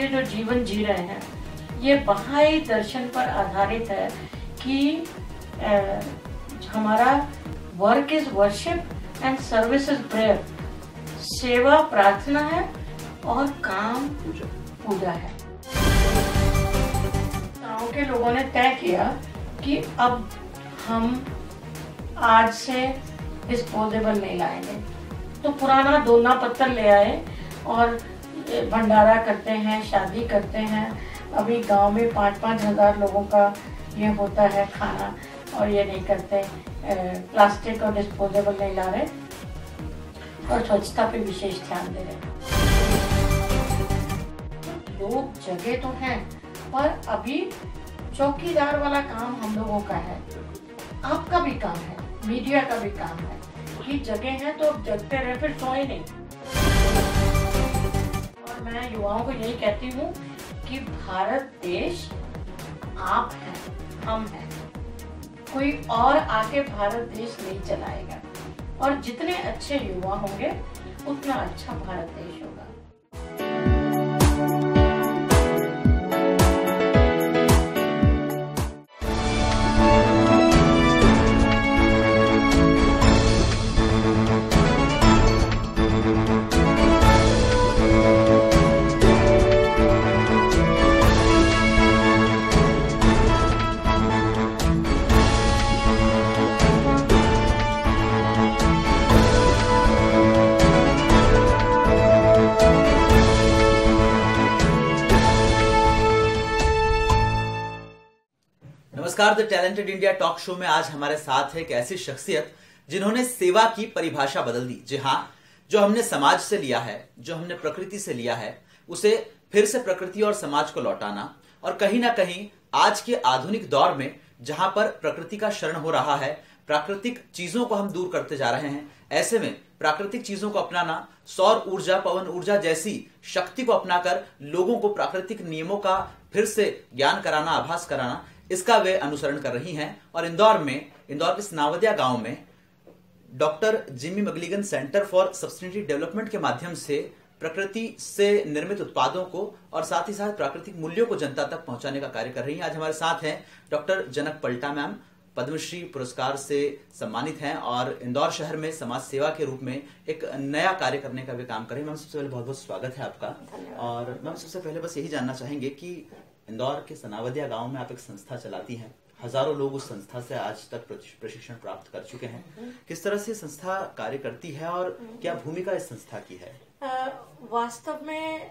ये जो जीवन जी रहे हैं ये बहाई दर्शन पर आधारित है कि हमारा work is worship and service is prayer. सेवा प्रार्थना है और काम पूजा है। गांव के लोगों ने तय किया कि अब हम आज से डिस्पोजेबल नहीं लाएंगे, तो पुराना दोना पत्थर ले आए और भंडारा करते हैं, शादी करते हैं। अभी गांव में 5-5 हजार लोगों का ये होता है खाना, और ये नहीं करते, प्लास्टिक और डिस्पोजेबल नहीं ला रहे और स्वच्छता पे विशेष ध्यान दे रहे। लोग जगह तो हैं, पर अभी चौकीदार वाला काम हम लोगों का है, आपका भी काम है, मीडिया का भी काम है कि जगह है तो अब जगते रहे, फिर सोए नहीं। और मैं युवाओं को यही कहती हूँ कि भारत देश आप हैं, हम हैं, कोई और आके भारत देश नहीं चलाएगा। और जितने अच्छे युवा होंगे उतना अच्छा भारत देश होगा। नमस्कार, the talented India talk show में आज हमारे साथ है एक ऐसी शख्सियत जिन्होंने सेवा की परिभाषा बदल दी। जी हाँ, जो हमने समाज से लिया है, जो हमने प्रकृति से लिया है, उसे फिर से प्रकृति और समाज को लौटाना, और कहीं ना कहीं आज के आधुनिक दौर में जहां पर प्रकृति का शरण हो रहा है, प्राकृतिक चीजों को हम दूर करते जा रहे हैं, ऐसे में प्राकृतिक चीजों को अपनाना, सौर ऊर्जा, पवन ऊर्जा जैसी शक्ति को अपनाकर लोगों को प्राकृतिक नियमों का फिर से ज्ञान कराना, आभास कराना, इसका वे अनुसरण कर रही हैं। और इंदौर के सनावदिया गांव में doctor Jimmy McGilligan centre for sustainable development के माध्यम से प्रकृति से निर्मित उत्पादों को और साथ ही साथ प्राकृतिक मूल्यों को जनता तक पहुंचाने का कार्य कर रही हैं। आज हमारे साथ हैं डॉक्टर जनक पल्टा मैम, पद्मश्री पुरस्कार से सम्मानित हैं और इंदौर शहर में समाज सेवा के रूप में एक नया कार्य करने का भी काम कर रही हैं। मैम, सबसे पहले बहुत बहुत स्वागत है आपका। और मैम, सबसे पहले बस यही जानना चाहेंगे कि इंदौर के सनावदिया गांव में आप एक संस्था चलाती हैं, हजारों लोग उस संस्था से आज तक प्रशिक्षण प्राप्त कर चुके हैं। किस तरह से संस्था कार्य करती है और क्या भूमिका इस संस्था की है? वास्तव में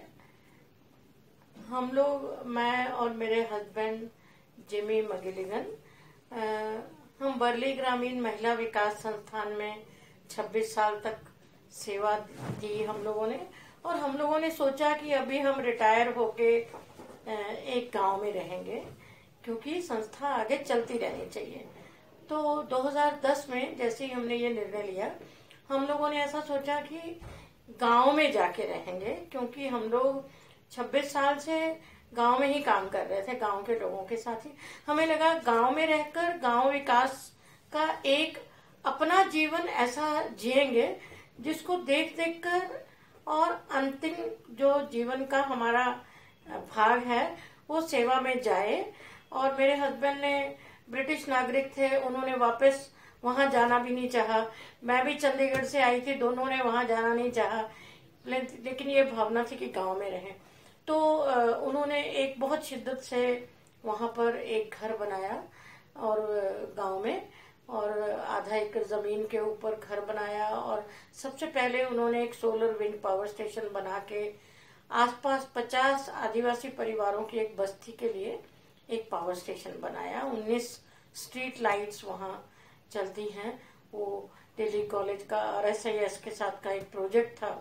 हम लोग, मैं और मेरे हस्बैंड जिमी मैगलिगन, हम बरली ग्रामीण महिला विकास संस्थान में 26 साल तक सेवा दी हम लोगों ने। और हम लोगों ने सोचा कि अभी हम रिटायर होके एक गांव में रहेंगे, क्योंकि संस्था आगे चलती रहनी चाहिए। तो 2010 में जैसे ही हमने ये निर्णय लिया, हम लोगों ने ऐसा सोचा कि गांव में जाके रहेंगे, क्योंकि हम लोग 26 साल से गांव में ही काम कर रहे थे, गांव के लोगों के साथ ही। हमें लगा गांव में रहकर गांव विकास का एक अपना जीवन ऐसा जिएंगे जिसको देख देख कर, और अंतिम जो जीवन का हमारा भाग है वो सेवा में जाए। और मेरे हस्बैंड ने ब्रिटिश नागरिक थे, उन्होंने वापस वहां जाना भी नहीं चाहा। मैं भी चंडीगढ़ से आई थी, दोनों ने वहां जाना नहीं चाहा, लेकिन ये भावना थी कि गांव में रहें। तो उन्होंने एक बहुत शिद्दत से वहां पर एक घर बनाया और गांव में, और आधा एकड़ जमीन के ऊपर घर बनाया। और सबसे पहले उन्होंने एक सोलर विंड पावर स्टेशन बना के आसपास 50 आदिवासी परिवारों की एक बस्ती के लिए एक पावर स्टेशन बनाया। 19 स्ट्रीट लाइट्स वहां चलती हैं। वो दिल्ली कॉलेज का RSIS के साथ का एक प्रोजेक्ट था।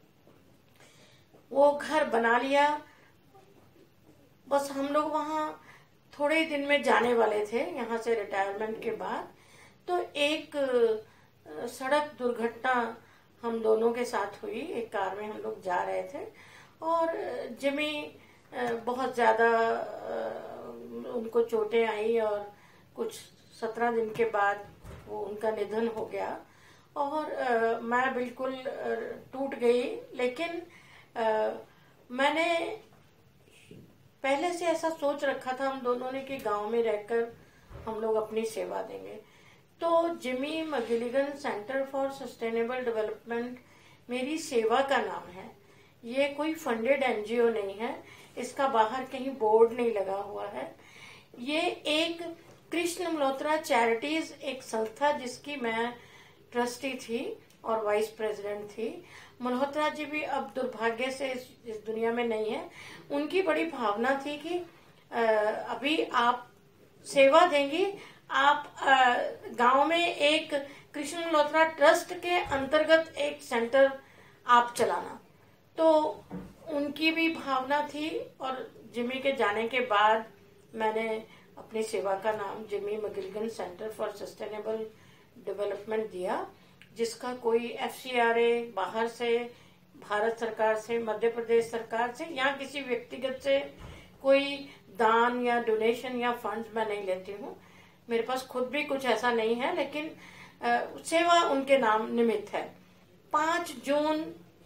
वो घर बना लिया। बस हम लोग वहां थोड़े ही दिन में जाने वाले थे यहाँ से रिटायरमेंट के बाद। तो एक सड़क दुर्घटना हम दोनों के साथ हुई। एक कार में हम लोग जा रहे थे और जिमी बहुत ज्यादा उनको चोटें आई और कुछ 17 दिन के बाद वो उनका निधन हो गया। और मैं बिल्कुल टूट गई। लेकिन मैंने पहले से ऐसा सोच रखा था हम दोनों ने कि गांव में रहकर हम लोग अपनी सेवा देंगे। तो Jimmy McGilligan centre for sustainable development मेरी सेवा का नाम है। ये कोई फंडेड एनजीओ नहीं है, इसका बाहर कहीं बोर्ड नहीं लगा हुआ है। ये एक कृष्ण मल्होत्रा चैरिटीज एक संस्था जिसकी मैं ट्रस्टी थी और वाइस प्रेसिडेंट थी। मल्होत्रा जी भी अब दुर्भाग्य से इस दुनिया में नहीं है। उनकी बड़ी भावना थी कि अभी आप सेवा देंगी, आप गांव में एक कृष्ण मल्होत्रा ट्रस्ट के अंतर्गत एक सेंटर आप चलाना। तो उनकी भी भावना थी और जिमी के जाने के बाद मैंने अपनी सेवा का नाम Jimmy McGilligan centre for sustainable development दिया, जिसका कोई एफसीआरए बाहर से, भारत सरकार से, मध्य प्रदेश सरकार से या किसी व्यक्तिगत से कोई दान या डोनेशन या फंड्स मैं नहीं लेती हूँ। मेरे पास खुद भी कुछ ऐसा नहीं है, लेकिन सेवा उनके नाम निमित्त है। 5 जून,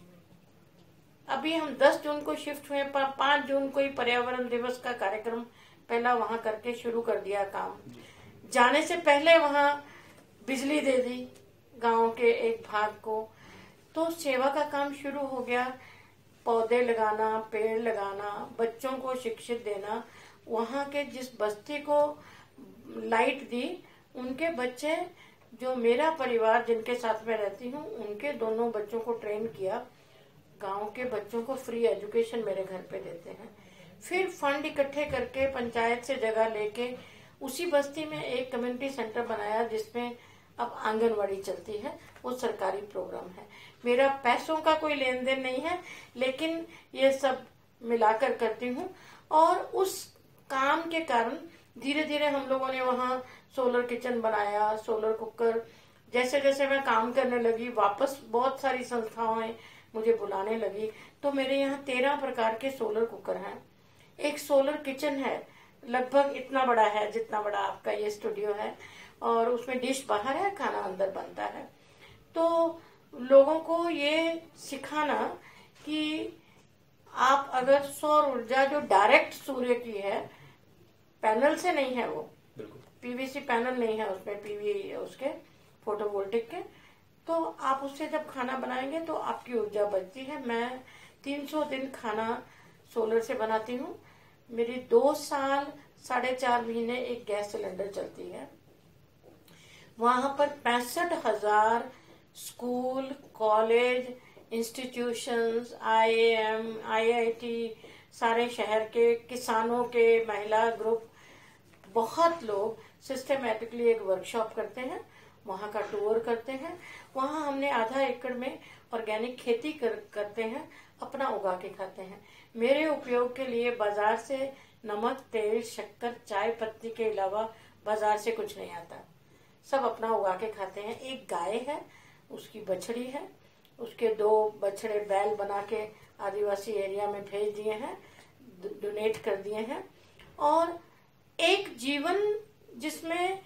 अभी हम 10 जून को शिफ्ट हुए, 5 जून को ही पर्यावरण दिवस का कार्यक्रम पहला वहां करके शुरू कर दिया काम। जाने से पहले वहां बिजली दे दी गांव के एक भाग को। तो सेवा का काम शुरू हो गया, पौधे लगाना, पेड़ लगाना, बच्चों को शिक्षित देना। वहां के जिस बस्ती को लाइट दी, उनके बच्चे, जो मेरा परिवार जिनके साथ में रहती हूँ, उनके दोनों बच्चों को ट्रेन किया। गांव के बच्चों को फ्री एजुकेशन मेरे घर पे देते हैं। फिर फंड इकट्ठे करके पंचायत से जगह लेके उसी बस्ती में एक कम्युनिटी सेंटर बनाया, जिसमें अब आंगनवाड़ी चलती है। वो सरकारी प्रोग्राम है। मेरा पैसों का कोई लेन देन नहीं है, लेकिन ये सब मिलाकर करती हूँ। और उस काम के कारण धीरे धीरे हम लोगों ने वहाँ सोलर किचन बनाया, सोलर कुकर। जैसे जैसे मैं काम करने लगी, वापस बहुत सारी संस्थाएं मुझे बुलाने लगी। तो मेरे यहाँ 13 प्रकार के सोलर कुकर हैं। एक सोलर किचन है, लगभग इतना बड़ा है जितना बड़ा आपका ये स्टूडियो है, और उसमें डिश बाहर है, खाना अंदर बनता है। तो लोगों को ये सिखाना कि आप अगर सौर ऊर्जा जो डायरेक्ट सूर्य की है, पैनल से नहीं है, वो पीवीसी पैनल नहीं है उसमें, पीवी उसके फोटोवोल्टिक के, तो आप उससे जब खाना बनाएंगे तो आपकी ऊर्जा बचती है। मैं 300 दिन खाना सोलर से बनाती हूँ। मेरी 2 साल 4.5 महीने एक गैस सिलेंडर चलती है। वहां पर 65,000 school, college, institutions, IIM, IIT, सारे शहर के किसानों के महिला ग्रुप, बहुत लोग सिस्टमैटिकली एक वर्कशॉप करते हैं, वहां का टूर करते हैं। वहां हमने आधा एकड़ में ऑर्गेनिक खेती करते हैं, अपना उगा के खाते हैं। मेरे उपयोग के लिए बाजार से नमक, तेल, शक्कर, चाय पत्ती के अलावा बाजार से कुछ नहीं आता। सब अपना उगा के खाते हैं। एक गाय है, उसकी बछड़ी है, उसके 2 बछड़े बैल बना के आदिवासी एरिया में भेज दिए हैं, डोनेट कर दिए हैं। और एक जीवन जिसमें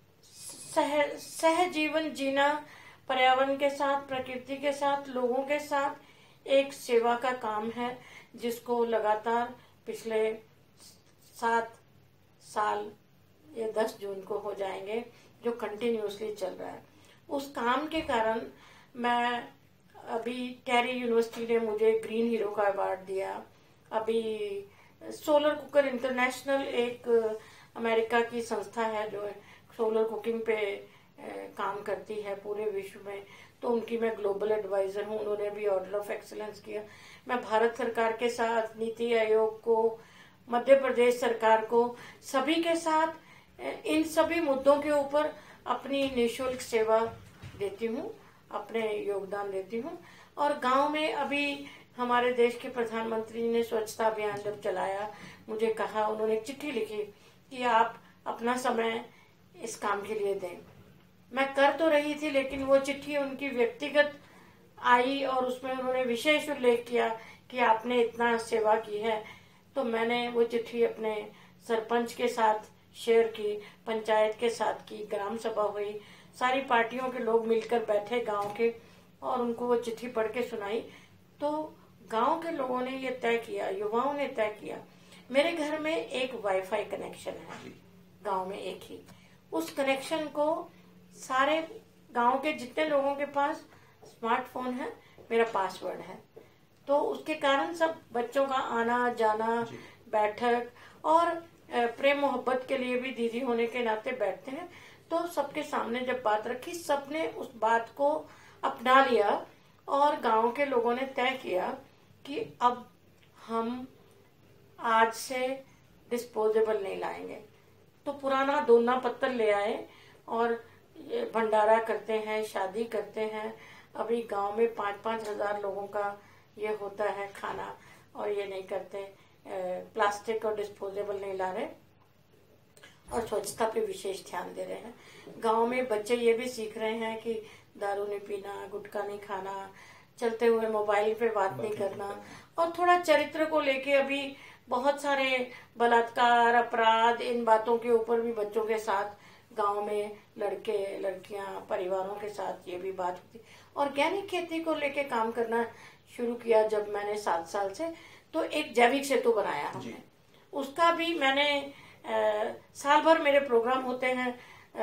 सहजीवन जीना, पर्यावरण के साथ, प्रकृति के साथ, लोगों के साथ एक सेवा का काम है, जिसको लगातार पिछले 7 साल, ये 10 जून को हो जाएंगे, जो कंटिन्यूसली चल रहा है। उस काम के कारण मैं अभी कैरी यूनिवर्सिटी ने मुझे ग्रीन हीरो का अवार्ड दिया। अभी सोलर कुकर इंटरनेशनल एक अमेरिका की संस्था है जो सोलर कुकिंग पे काम करती है पूरे विश्व में, तो उनकी मैं ग्लोबल एडवाइजर हूँ। उन्होंने भी ऑर्डर ऑफ एक्सीलेंस किया। मैं भारत सरकार के साथ, नीति आयोग को, मध्य प्रदेश सरकार को, सभी के साथ इन सभी मुद्दों के ऊपर अपनी निःशुल्क सेवा देती हूँ, अपने योगदान देती हूँ। और गांव में अभी हमारे देश के प्रधानमंत्री ने स्वच्छता अभियान जब चलाया, मुझे कहा, उन्होंने एक चिट्ठी लिखी कि आप अपना समय इस काम के लिए दें। मैं कर तो रही थी, लेकिन वो चिट्ठी उनकी व्यक्तिगत आई और उसमें उन्होंने विशेष उल्लेख किया कि आपने इतना सेवा की है। तो मैंने वो चिट्ठी अपने सरपंच के साथ शेयर की, पंचायत के साथ की, ग्राम सभा हुई, सारी पार्टियों के लोग मिलकर बैठे गांव के, और उनको वो चिट्ठी पढ़ के सुनाई। तो गांव के लोगों ने ये तय किया, युवाओं ने तय किया, मेरे घर में एक वाईफाई कनेक्शन है, गांव में एक ही। उस कनेक्शन को सारे गांव के जितने लोगों के पास स्मार्टफोन है, मेरा पासवर्ड है, तो उसके कारण सब बच्चों का आना जाना, बैठक और प्रेम मोहब्बत के लिए भी दीदी होने के नाते बैठते हैं। तो सबके सामने जब बात रखी, सबने उस बात को अपना लिया और गांव के लोगों ने तय किया कि अब हम आज से डिस्पोजेबल नहीं लाएंगे। तो पुराना दोना पत्तल ले आए और भंडारा करते हैं, शादी करते हैं। अभी गांव में 5-5 हजार लोगों का ये होता है खाना, और ये नहीं करते, प्लास्टिक और डिस्पोजेबल नहीं ला रहे, और स्वच्छता पे विशेष ध्यान दे रहे हैं। गांव में बच्चे ये भी सीख रहे हैं कि दारू नहीं पीना, गुटखा नहीं खाना, चलते हुए मोबाइल पे बात नहीं करना, और थोड़ा चरित्र को लेके अभी बहुत सारे बलात्कार, अपराध, इन बातों के ऊपर भी बच्चों के साथ गांव में लड़के लड़कियां परिवारों के साथ ये भी बात होती। ऑर्गेनिक खेती को लेके काम करना शुरू किया जब मैंने 7 साल से, तो एक जैविक सेतु बनाया हमने। उसका भी मैंने साल भर मेरे प्रोग्राम होते हैं।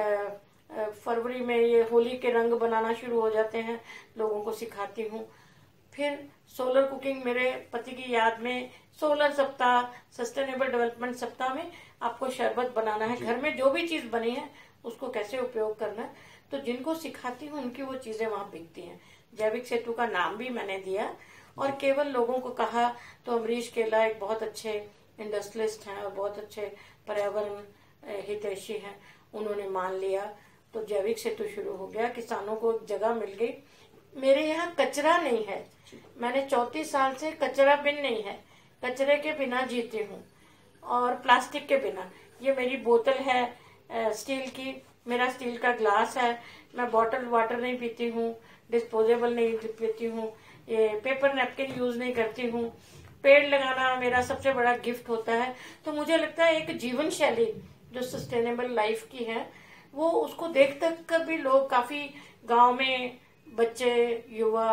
फरवरी में ये होली के रंग बनाना शुरू हो जाते हैं, लोगों को सिखाती हूँ। फिर सोलर कुकिंग, मेरे पति की याद में सोलर सप्ताह, सस्टेनेबल डेवलपमेंट सप्ताह में आपको शरबत बनाना है, घर में जो भी चीज बनी है उसको कैसे उपयोग करना है। तो जिनको सिखाती हूँ उनकी वो चीजें वहां बिकती हैं। जैविक सेतु का नाम भी मैंने दिया, और केवल लोगों को कहा तो अमरीश केला एक बहुत अच्छे इंडस्ट्रियलिस्ट हैं और बहुत अच्छे पर्यावरण हितैषी हैं, उन्होंने मान लिया। तो जैविक सेतु शुरू हो गया, किसानों को एक जगह मिल गई। मेरे यहाँ कचरा नहीं है, मैंने 34 साल से कचरा बिन नहीं है, कचरे के बिना जीती हूँ और प्लास्टिक के बिना। ये मेरी बोतल है स्टील की, मेरा स्टील का ग्लास है, मैं बॉटल वाटर नहीं पीती हूँ, डिस्पोजेबल नहीं पीती हूँ, ये पेपर नैपकिन यूज नहीं करती हूँ। पेड़ लगाना मेरा सबसे बड़ा गिफ्ट होता है। तो मुझे लगता है एक जीवन शैली जो सस्टेनेबल लाइफ की है, वो उसको देख कर भी लोग काफी गांव में बच्चे, युवा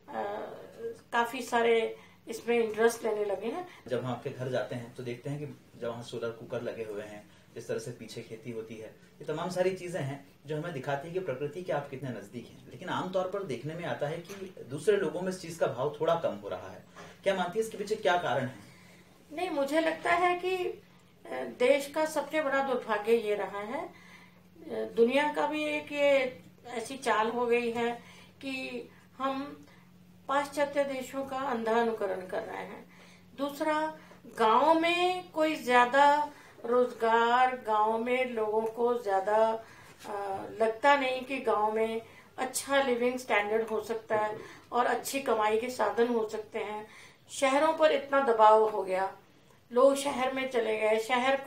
काफी सारे इसमें इंटरेस्ट लेने लगे हैं। जब हम आपके घर जाते हैं तो देखते हैं कि जब वहाँ सोलर कुकर लगे हुए हैं, जिस तरह से पीछे खेती होती है, ये तमाम सारी चीजें हैं जो हमें दिखाती है कि प्रकृति के आप कितने नजदीक हैं। लेकिन आमतौर पर देखने में आता है कि दूसरे लोगों में इस चीज का भाव थोड़ा कम हो रहा है। क्या मानती है इसके पीछे क्या कारण है? नहीं, मुझे लगता है कि देश का सबसे बड़ा दुर्भाग्य ये रहा है, दुनिया का भी एक ये ऐसी चाल हो गई है कि हम पाश्चात्य देशों का अंधा अनुकरण कर रहे हैं। दूसरा, गांव में कोई ज्यादा रोजगार, गांव में लोगों को ज्यादा लगता नहीं कि गांव में अच्छा लिविंग स्टैंडर्ड हो सकता है और अच्छी कमाई के साधन हो सकते हैं। शहरों पर इतना दबाव हो गया, लोग शहर में चले गए,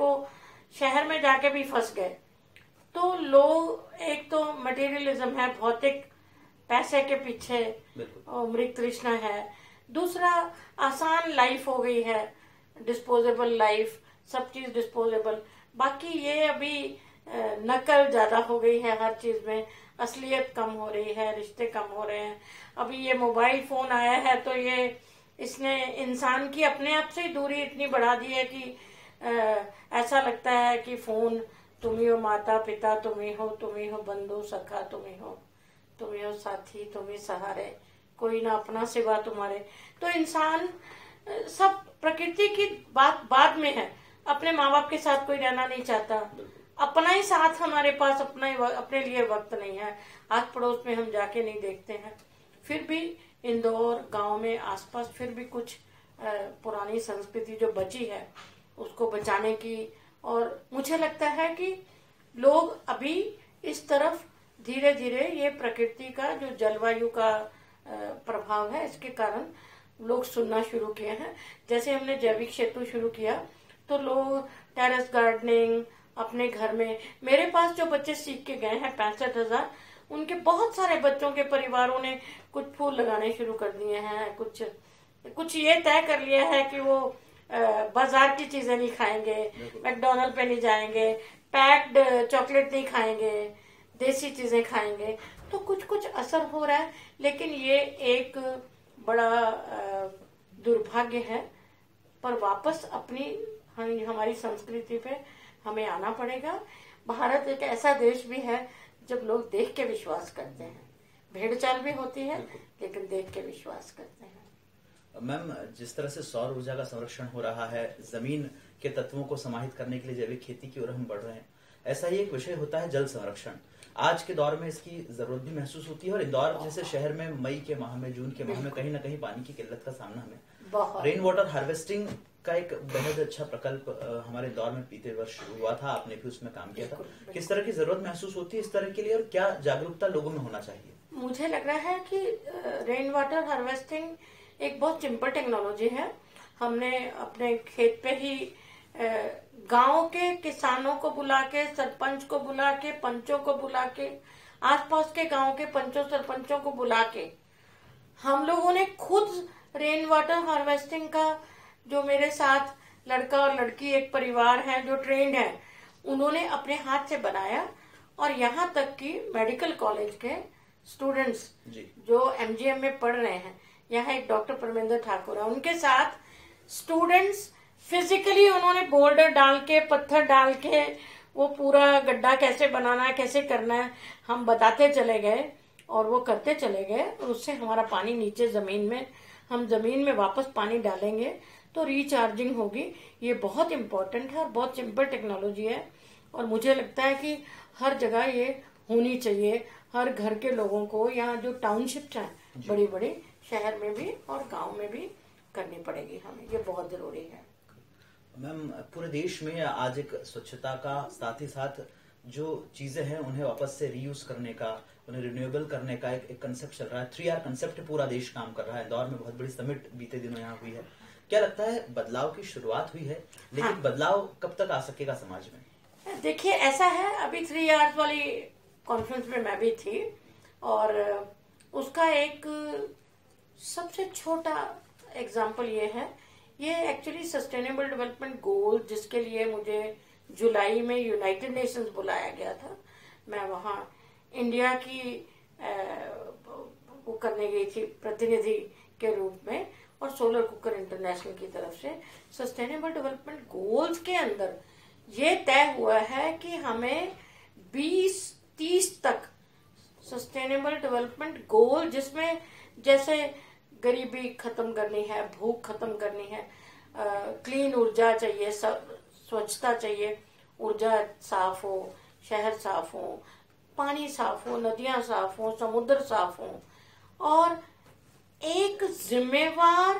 शहर में जाके भी फंस गए। तो लोग, एक तो मटेरियलिज्म है, भौतिक पैसे के पीछे मृग तृष्णा है। दूसरा, आसान लाइफ हो गई है, डिस्पोजेबल लाइफ, सब चीज डिस्पोजेबल। बाकी ये अभी नकल ज्यादा हो गई है हर चीज में, असलियत कम हो रही है, रिश्ते कम हो रहे हैं। अभी ये मोबाइल फोन आया है तो इसने इंसान की अपने आप से ही दूरी इतनी बढ़ा दी है कि ऐसा लगता है कि फोन तुम ही हो, माता पिता तुम ही हो बंधु सखा तुम ही हो साथी, तुम ही सहारे, कोई ना अपना सिवा तुम्हारे। तो इंसान सब, प्रकृति की बात बाद में है, अपने माँ बाप के साथ कोई रहना नहीं चाहता, अपना ही साथ हमारे पास, अपने लिए वक्त नहीं है, आस पड़ोस में हम जाके नहीं देखते हैं। फिर भी इंदौर गांव में आसपास फिर भी कुछ पुरानी संस्कृति जो बची है उसको बचाने की, और मुझे लगता है कि लोग अभी इस तरफ धीरे धीरे, ये प्रकृति का जो जलवायु का प्रभाव है, इसके कारण लोग सुनना शुरू किए हैं। जैसे हमने जैविक सेतु शुरू किया तो लोग टेरेस गार्डनिंग अपने घर में, मेरे पास जो बच्चे सीख के गए हैं 65,000, उनके बहुत सारे बच्चों के परिवारों ने कुछ फूल लगाने शुरू कर दिए हैं, कुछ ये तय कर लिया है कि वो बाजार की चीजें नहीं खाएंगे, मैकडॉनल्ड पे नहीं जाएंगे, पैक्ड चॉकलेट नहीं खाएंगे, देसी चीजें खाएंगे। तो कुछ असर हो रहा है, लेकिन ये एक बड़ा दुर्भाग्य है। पर वापस अपनी हमारी संस्कृति पे हमें आना पड़ेगा। भारत एक ऐसा देश भी है जब लोग देख के विश्वास करते हैं, भेड़ चाल भी होती है लेकिन देख के विश्वास करते हैं। मैम, जिस तरह से सौर ऊर्जा का संरक्षण हो रहा है, जमीन के तत्वों को समाहित करने के लिए जैविक खेती की ओर हम बढ़ रहे हैं, ऐसा ही एक विषय होता है जल संरक्षण। आज के दौर में इसकी जरूरत भी महसूस होती है और इंदौर जैसे शहर में मई के माह में, जून के माह में कहीं ना कहीं पानी की किल्लत का सामना हमें। रेन वाटर हार्वेस्टिंग का एक बेहद अच्छा प्रकल्प हमारे इंदौर में बीते वर्ष शुरू हुआ था, आपने भी उसमें काम किया था। किस तरह की जरूरत महसूस होती है इस तरह के लिए और क्या जागरूकता लोगों में होना चाहिए? मुझे लग रहा है कि रेन वाटर हार्वेस्टिंग एक बहुत सिंपल टेक्नोलॉजी है। हमने अपने खेत पे ही गांव के किसानों को बुला के, सरपंच को बुला के, पंचों को बुला के, आसपास के गांव के पंचों सरपंचों को बुला के हम लोगों ने खुद रेन वाटर हार्वेस्टिंग का, जो मेरे साथ लड़का और लड़की एक परिवार है जो ट्रेंड है, उन्होंने अपने हाथ से बनाया। और यहाँ तक कि मेडिकल कॉलेज के स्टूडेंट्स जो एमजीएम में पढ़ रहे हैं, यहाँ एक डॉक्टर परमेंद्र ठाकुर है, उनके साथ स्टूडेंट्स फिजिकली उन्होंने बोल्डर डाल के, पत्थर डाल के, वो पूरा गड्ढा कैसे बनाना है, कैसे करना है, हम बताते चले गए और वो करते चले गए। और उससे हमारा पानी नीचे जमीन में, हम जमीन में वापस पानी डालेंगे तो रिचार्जिंग होगी। ये बहुत इम्पोर्टेंट है और बहुत सिंपल टेक्नोलॉजी है और मुझे लगता है कि हर जगह ये होनी चाहिए। हर घर के लोगों को, यहाँ जो टाउनशिप्स हैं बड़ी बड़ी, शहर में भी और गांव में भी करनी पड़ेगी हमें, ये बहुत जरूरी है। मैम, पूरे देश में आज एक स्वच्छता का साथ ही साथ जो चीजें हैं उन्हें वापस से रीयूज करने का, उन्हें रिन्यूएबल करने का एक कंसेप्ट चल रहा है। 3R कंसेप्ट पूरा देश काम कर रहा है। इंदौर में बहुत बड़ी समिट बीते दिनों यहाँ हुई है। क्या लगता है, बदलाव की शुरुआत हुई है, लेकिन बदलाव कब तक आ सकेगा समाज में? देखिए, ऐसा है, अभी 3R वाली कॉन्फ्रेंस में मैं भी थी और उसका एक सबसे छोटा एग्जाम्पल ये है, ये एक्चुअली सस्टेनेबल डेवलपमेंट गोल, जिसके लिए मुझे जुलाई में यूनाइटेड नेशंस बुलाया गया था। मैं वहाँ इंडिया की वो करने गई थी प्रतिनिधि के रूप में, और सोलर कुकर इंटरनेशनल की तरफ से सस्टेनेबल डेवलपमेंट गोल्स के अंदर ये तय हुआ है कि हमें 2030 तक सस्टेनेबल डेवलपमेंट गोल, जिसमें जैसे गरीबी खत्म करनी है, भूख खत्म करनी है, क्लीन ऊर्जा चाहिए, स्वच्छता चाहिए, ऊर्जा साफ हो, शहर साफ हो, पानी साफ हो, नदियां साफ हो, समुद्र साफ हो, और एक जिम्मेवार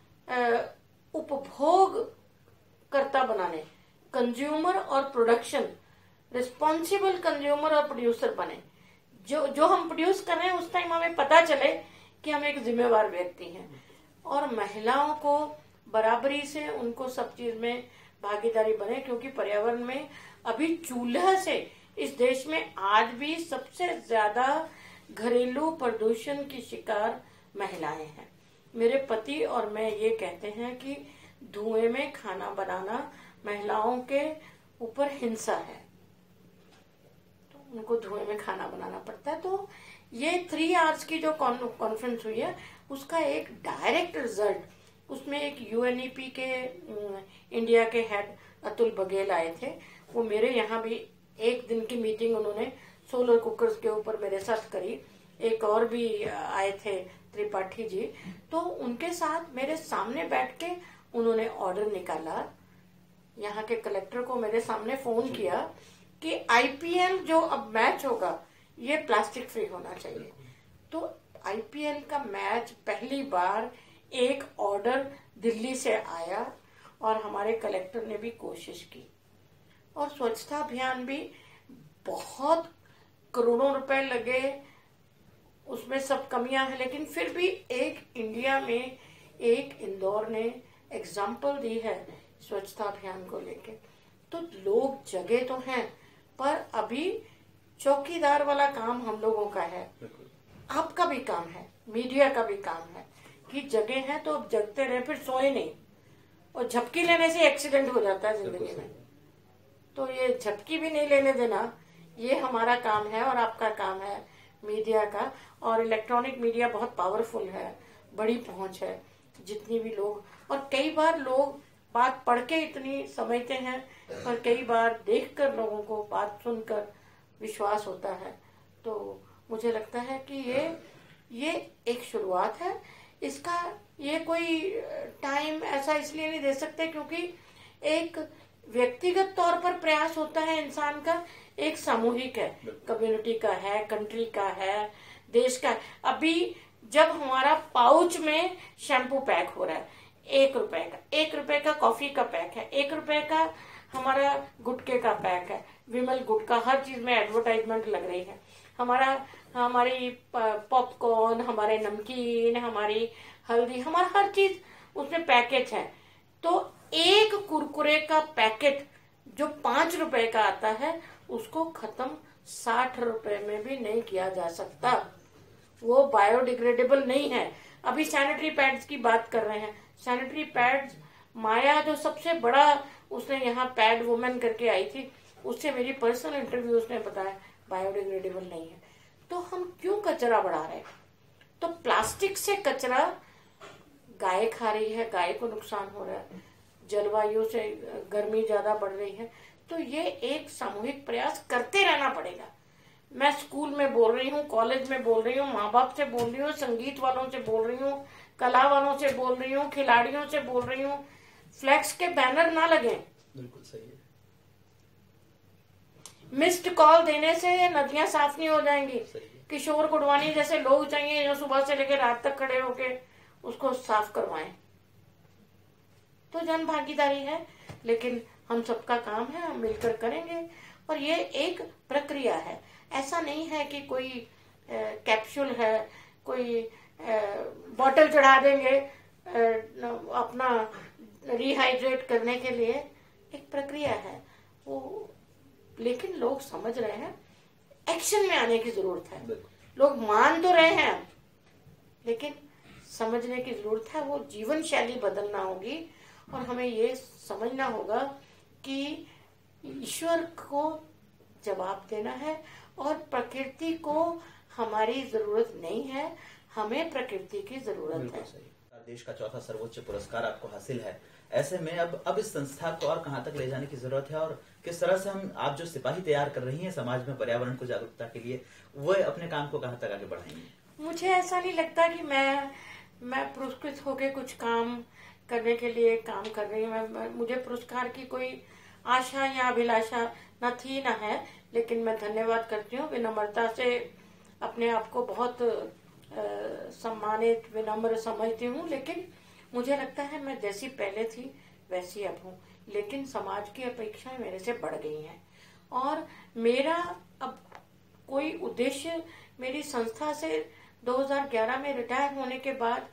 उपभोग कर्ता बनाने, कंज्यूमर और प्रोडक्शन, रिस्पॉन्सिबल कंज्यूमर और प्रोड्यूसर बने। जो हम प्रोड्यूस कर रहे हैं उस टाइम हमें पता चले कि हम एक जिम्मेवार व्यक्ति हैं, और महिलाओं को बराबरी से उनको सब चीज में भागीदारी बने, क्योंकि पर्यावरण में अभी चूल्हा से इस देश में आज भी सबसे ज्यादा घरेलू प्रदूषण की शिकार महिलाएं हैं। मेरे पति और मैं ये कहते हैं कि धुएं में खाना बनाना महिलाओं के ऊपर हिंसा है, तो उनको धुएं में खाना बनाना पड़ता है। तो ये 3Rs की जो कॉन्फ्रेंस हुई है उसका एक डायरेक्ट रिजल्ट, उसमें एक यूएनईपी के इंडिया के हेड अतुल बघेल आए थे। वो मेरे यहाँ भी एक दिन की मीटिंग उन्होंने सोलर कुकर्स के ऊपर मेरे साथ करी। एक और भी आए थे, त्रिपाठी जी, तो उनके साथ मेरे सामने बैठ के उन्होंने ऑर्डर निकाला। यहाँ के कलेक्टर को मेरे सामने फोन किया कि आईपीएल जो अब मैच होगा ये प्लास्टिक फ्री होना चाहिए। तो आईपीएल का मैच पहली बार एक ऑर्डर दिल्ली से आया और हमारे कलेक्टर ने भी कोशिश की, और स्वच्छता अभियान भी बहुत करोड़ों रुपए लगे, उसमें सब कमियां हैं, लेकिन फिर भी एक इंडिया में एक इंदौर ने एग्जाम्पल दी है स्वच्छता अभियान को लेके। तो लोग जगे तो हैं, पर अभी चौकीदार वाला काम हम लोगों का है, आपका भी काम है, मीडिया का भी काम है कि जगे हैं तो अब जगते रहे, फिर सोए नहीं। और झपकी लेने से एक्सीडेंट हो जाता है जिंदगी में, तो ये झपकी भी नहीं लेने देना, ये हमारा काम है और आपका काम है मीडिया का। और इलेक्ट्रॉनिक मीडिया बहुत पावरफुल है, बड़ी पहुंच है, जितनी भी लोग, और कई बार लोग बात पढ़ के इतनी समझते हैं, पर कई बार देखकर लोगों को बात सुनकर विश्वास होता है। तो मुझे लगता है कि ये एक शुरुआत है। इसका ये कोई टाइम ऐसा इसलिए नहीं दे सकते क्योंकि एक व्यक्तिगत तौर पर प्रयास होता है इंसान का, एक सामूहिक है, कम्युनिटी का है, कंट्री का है, देश का है। अभी जब हमारा पाउच में शैम्पू पैक हो रहा है 1 रुपए का, 1 रुपए का कॉफी का पैक है, 1 रुपए का हमारा गुटखे का पैक है, विमल गुटखा, हर चीज में एडवर्टाइजमेंट लग रही है, हमारी पॉपकॉर्न, हमारे नमकीन, हमारी हल्दी, हमारा हर चीज उसमें पैकेज है। तो एक कुरकुरे का पैकेट जो 5 रुपए का आता है उसको खत्म 60 रुपए में भी नहीं किया जा सकता। वो बायोडिग्रेडेबल नहीं है। अभी सैनिटरी पैड्स की बात कर रहे हैं। सैनिटरी पैड्स, माया जो सबसे बड़ा उसने यहाँ पैड वुमेन करके आई थी, उससे मेरी पर्सनल इंटरव्यू उसने बताया बायोडिग्रेडेबल नहीं है। तो हम क्यों कचरा बढ़ा रहे हैं? तो प्लास्टिक से कचरा गाय खा रही है, गाय को नुकसान हो रहा है, जलवायु से गर्मी ज्यादा बढ़ रही है। तो ये एक सामूहिक प्रयास करते रहना पड़ेगा। मैं स्कूल में बोल रही हूँ, कॉलेज में बोल रही हूँ, माँ बाप से बोल रही हूँ, संगीत वालों से बोल रही हूँ, कला वालों से बोल रही हूँ, खिलाड़ियों से बोल रही हूँ, फ्लैक्स के बैनर ना लगे। बिल्कुल सही है। मिस्ड कॉल देने से नदियां साफ नहीं हो जाएंगी। किशोर गुडवानी जैसे लोग चाहिए जो सुबह से लेकर रात तक खड़े होके उसको साफ करवाएं। तो जन भागीदारी है, लेकिन हम सबका काम है, हम मिलकर करेंगे। और ये एक प्रक्रिया है, ऐसा नहीं है कि कोई कैप्सूल है, कोई बॉटल चढ़ा देंगे अपना रिहाइड्रेट करने के लिए। एक प्रक्रिया है वो, लेकिन लोग समझ रहे हैं, एक्शन में आने की जरूरत है। लोग मान तो रहे हैं लेकिन समझने की जरूरत है। वो जीवन शैली बदलना होगी और हमें ये समझना होगा कि ईश्वर को जवाब देना है और प्रकृति को हमारी जरूरत नहीं है, हमें प्रकृति की जरूरत है। देश का चौथा सर्वोच्च पुरस्कार आपको हासिल है। ऐसे में अब इस संस्था को और कहां तक ले जाने की जरूरत है और किस तरह से आप जो सिपाही तैयार कर रही हैं समाज में पर्यावरण को जागरूकता के लिए, वो अपने काम को कहां तक आगे बढ़ाएंगे? मुझे ऐसा नहीं लगता कि मैं पुरस्कृत होके कुछ काम करने के लिए काम कर रही हूँ। मुझे पुरस्कार की कोई आशा या अभिलाषा न थी न है, लेकिन मैं धन्यवाद करती हूँ, विनम्रता से अपने आप को बहुत सम्मानित विनम्र समझती हूँ। लेकिन मुझे लगता है मैं जैसी पहले थी वैसी अब हूँ, लेकिन समाज की अपेक्षाएं मेरे से बढ़ गई हैं। और मेरा अब कोई उद्देश्य, मेरी संस्था से 2011 में रिटायर होने के बाद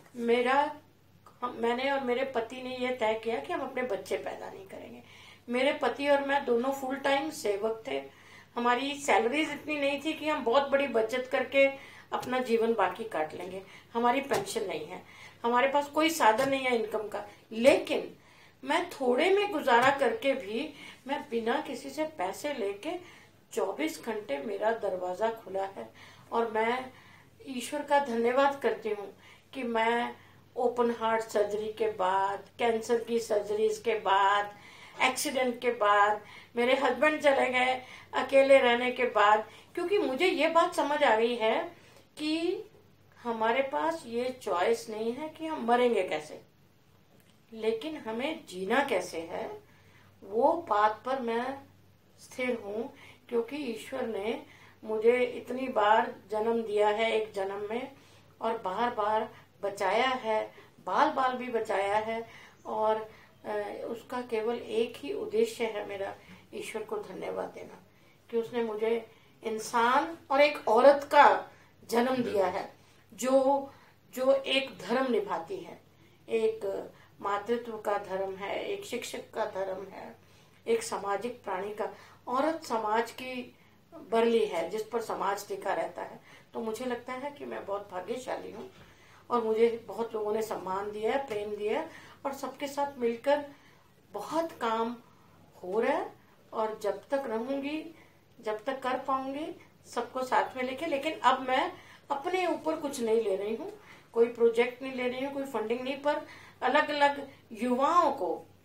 मैंने और मेरे पति ने यह तय किया कि हम अपने बच्चे पैदा नहीं करेंगे। मेरे पति और मैं दोनों फुल टाइम सेवक थे। हमारी सैलरीज इतनी नहीं थी कि हम बहुत बड़ी बचत करके अपना जीवन बाकी काट लेंगे। हमारी पेंशन नहीं है, हमारे पास कोई साधन नहीं है इनकम का। लेकिन मैं थोड़े में गुजारा करके भी, मैं बिना किसी से पैसे लेके 24 घंटे मेरा दरवाजा खुला है। और मैं ईश्वर का धन्यवाद करती हूँ कि मैं ओपन हार्ट सर्जरी के बाद, कैंसर की सर्जरीज के बाद, एक्सीडेंट के बाद, मेरे हस्बैंड चले गए, अकेले रहने के बाद, क्योंकि मुझे ये बात समझ आ गई है कि हमारे पास ये चॉइस नहीं है कि हम मरेंगे कैसे, लेकिन हमें जीना कैसे है, वो बात पर मैं स्थिर हूँ। क्योंकि ईश्वर ने मुझे इतनी बार जन्म दिया है एक जन्म में, और बार बार बचाया है, बाल बाल भी बचाया है। और उसका केवल एक ही उद्देश्य है मेरा, ईश्वर को धन्यवाद देना कि उसने मुझे इंसान और एक औरत का जन्म दिया है जो एक धर्म निभाती है। एक मातृत्व का धर्म है, एक शिक्षक का धर्म है, एक सामाजिक प्राणी का। औरत समाज की बरली है जिस पर समाज टिका रहता है। तो मुझे लगता है कि मैं बहुत भाग्यशाली हूँ और मुझे बहुत लोगों ने सम्मान दिया है, प्रेम दिया है, और सबके साथ मिलकर बहुत काम हो रहा है। और जब तक रहूंगी, जब तक कर पाऊंगी, सबको साथ में लेके। लेकिन अब मैं अपने ऊपर कुछ नहीं ले रही हूँ, कोई प्रोजेक्ट नहीं ले रही हूँ, कोई फंडिंग नहीं, पर अलग अलग युवाओं को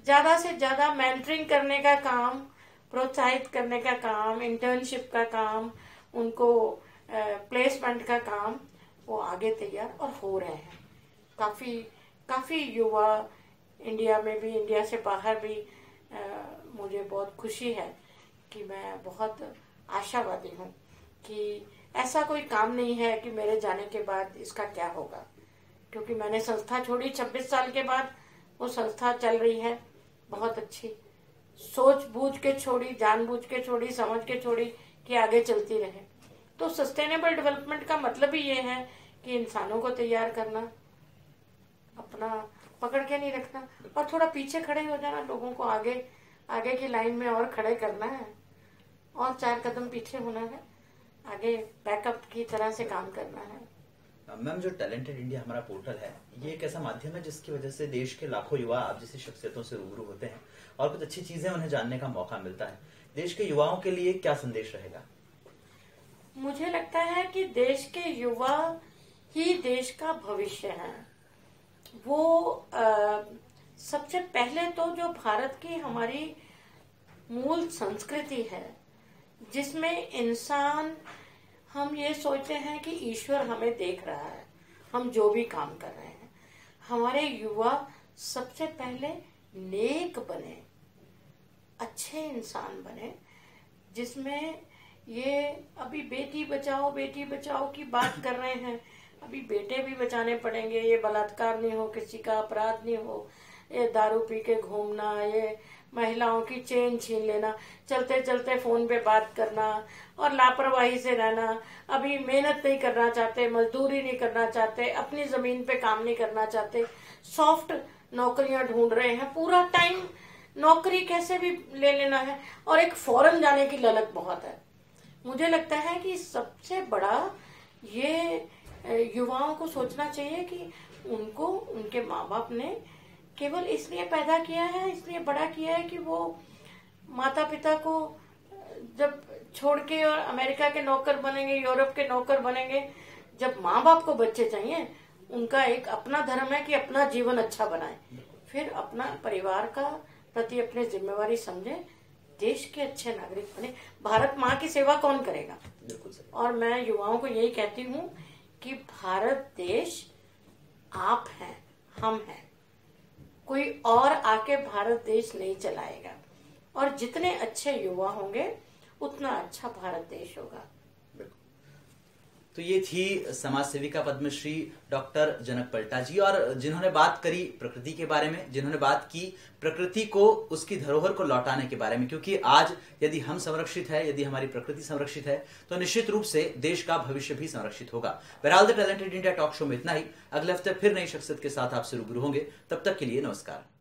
ज्यादा से ज्यादा मेंटरिंग करने का काम, प्रोत्साहित करने का काम, इंटर्नशिप का काम, उनको प्लेसमेंट का काम, वो आगे तैयार और हो रहे हैं। काफी युवा इंडिया में भी, इंडिया से बाहर भी, मुझे बहुत खुशी है कि मैं बहुत आशावादी हूँ कि ऐसा कोई काम नहीं है कि मेरे जाने के बाद इसका क्या होगा, क्योंकि मैंने संस्था छोड़ी 26 साल के बाद। वो संस्था चल रही है बहुत अच्छी, सोच बूझ के छोड़ी, जानबूझ के छोड़ी, समझ के छोड़ी कि आगे चलती रहे। तो सस्टेनेबल डेवलपमेंट का मतलब ही ये है कि इंसानों को तैयार करना, अपना पकड़ के नहीं रखना और थोड़ा पीछे खड़े हो जाना, लोगों को आगे की लाइन में और खड़े करना है और 4 कदम पीछे होना है, आगे बैकअप की तरह से काम करना है। मैम, जो टैलेंटेड इंडिया हमारा पोर्टल है, ये एक ऐसा माध्यम है जिसकी वजह से देश के लाखों युवा आप जैसी शख्सियतों से रूबरू होते हैं और कुछ अच्छी चीजें उन्हें जानने का मौका मिलता है। देश के युवाओं के लिए क्या संदेश रहेगा? मुझे लगता है कि देश के युवा ही देश का भविष्य है। वो सबसे पहले तो जो भारत की हमारी मूल संस्कृति है, जिसमें इंसान, हम ये सोचते हैं कि ईश्वर हमें देख रहा है, हम जो भी काम कर रहे हैं। हमारे युवा सबसे पहले नेक बने, अच्छे इंसान बने, जिसमें ये अभी बेटी बचाओ की बात कर रहे हैं, अभी बेटे भी बचाने पड़ेंगे। ये बलात्कार नहीं हो, किसी का अपराध नहीं हो, ये दारू पी के घूमना, ये महिलाओं की चेन छीन लेना, चलते चलते फोन पे बात करना और लापरवाही से रहना, अभी मेहनत नहीं करना चाहते, मजदूरी नहीं करना चाहते, अपनी जमीन पे काम नहीं करना चाहते, सॉफ्ट नौकरियां ढूंढ रहे हैं, पूरा टाइम नौकरी कैसे भी ले लेना है और एक फॉरेन जाने की ललक बहुत है। मुझे लगता है कि सबसे बड़ा ये युवाओं को सोचना चाहिए कि उनको उनके माँ बाप ने केवल इसलिए पैदा किया है, इसलिए बड़ा किया है कि वो माता पिता को जब छोड़ के और अमेरिका के नौकर बनेंगे, यूरोप के नौकर बनेंगे, जब माँ बाप को बच्चे चाहिए, उनका एक अपना धर्म है कि अपना जीवन अच्छा बनाए, फिर अपना परिवार का प्रति अपनी जिम्मेवारी समझे, देश के अच्छे नागरिक बने। भारत माँ की सेवा कौन करेगा? और मैं युवाओं को यही कहती हूँ कि भारत देश आप हैं, हम हैं, कोई और आके भारत देश नहीं चलाएगा। और जितने अच्छे युवा होंगे उतना अच्छा भारत देश होगा। तो ये थी समाज सेविका पद्मश्री डॉक्टर जनक पल्टा जी, और जिन्होंने बात करी प्रकृति के बारे में, जिन्होंने बात की प्रकृति को, उसकी धरोहर को लौटाने के बारे में, क्योंकि आज यदि हम संरक्षित है, यदि हमारी प्रकृति संरक्षित है, तो निश्चित रूप से देश का भविष्य भी संरक्षित होगा। बहरहाल the talented India talk show में इतना ही। अगले हफ्ते फिर नई शख्सियत के साथ आपसे रूबरू होंगे। तब तक के लिए नमस्कार।